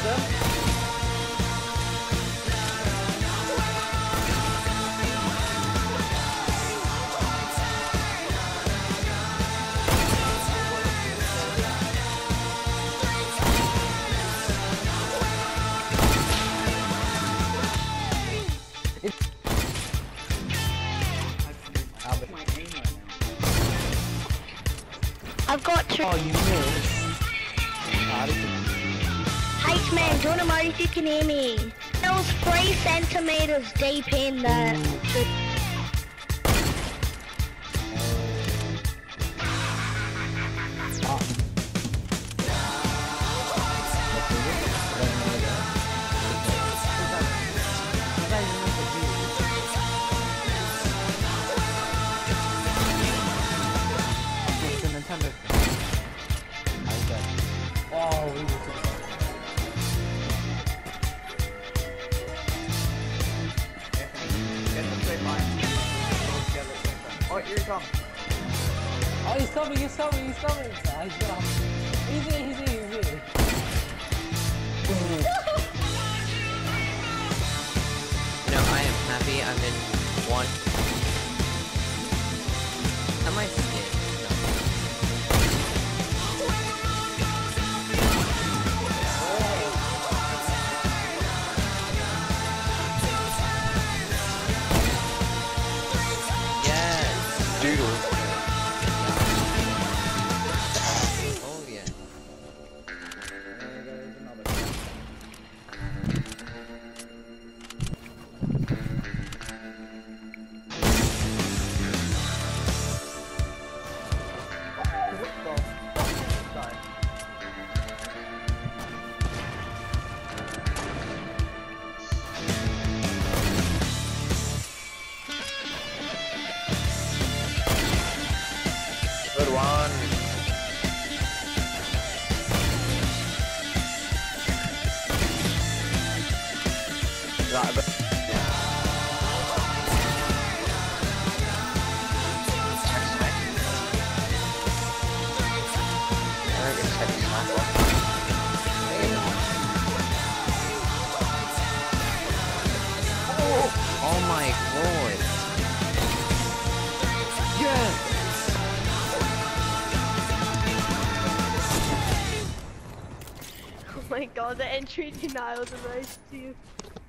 them. I've got two. Oh, you missed. Hey man, don't know if you can hear me. It was 3 centimeters deep in there. Oh, here he comes. Oh, he's coming. Oh, he's gonna... He's here. No, I am happy I'm in one. Am I scared? Doodle. Oh yeah. Good one. Oh my lord. Yes! Oh my god, the entry denial the race to you.